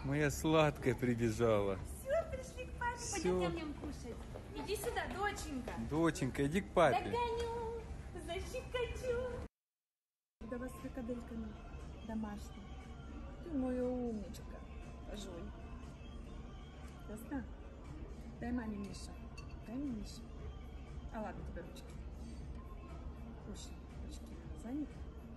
Моя сладкая прибежала. Все, пришли к папе. Всё. Пойдем ням-ням кушать. Иди сюда, доченька. Доченька, иди к папе. Догоню, защекочу. Да вас с фрикадельками домашними. Ты моя умничка. Жуй. Вкусно? Дай маме, Миша. Дай мне, Миша. А ладно, тебе ручки. Кушай, ручки заняты?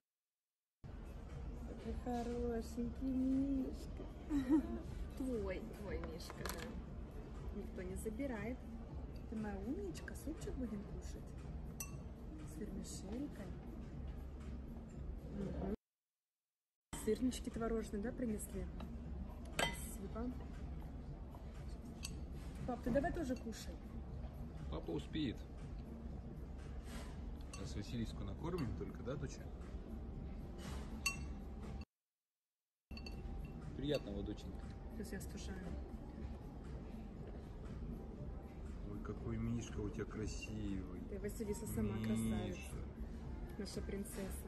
Какой хорошенький Мишка. Твой Мишка, да. Никто не забирает. Ты моя умничка. Супчик будем кушать. С вермишелькой. Угу. Сырнички творожные, да, принесли? Спасибо. Пап, ты давай тоже кушай. Папа успеет. Сейчас Василиску накормим только, да, доча? Приятного, доченька. Сейчас я стушаю. Ой, какой Мишка у тебя красивый. Ты, Василиса, сама красавица. Наша принцесса.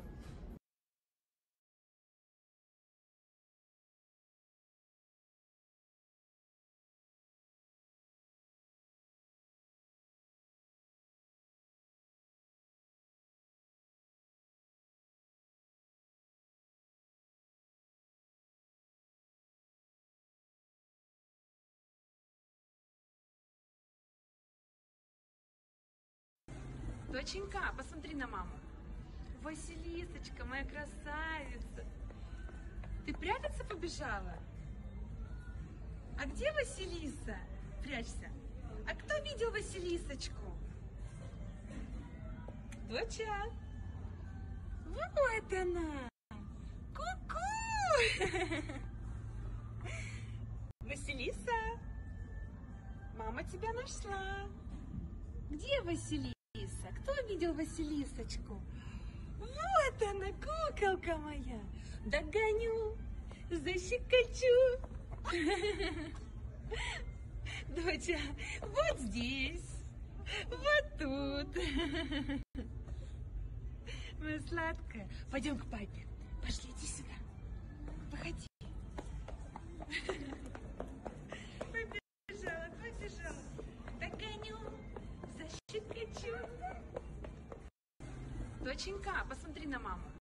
Доченька, посмотри на маму. Василисочка, моя красавица. Ты прятаться побежала? А где Василиса? Прячься. А кто видел Василисочку? Доча. Вот она. Ку-ку. Василиса, мама тебя нашла. Где Василиса? Кто видел Василисочку? Вот она, куколка моя. Догоню, защекочу. Доча, вот здесь, вот тут. Моя сладкая. Пойдем к папе. Пошли, иди сюда. Выходи. Побежала. Догоню. Защекочу. Доченька, посмотри на маму.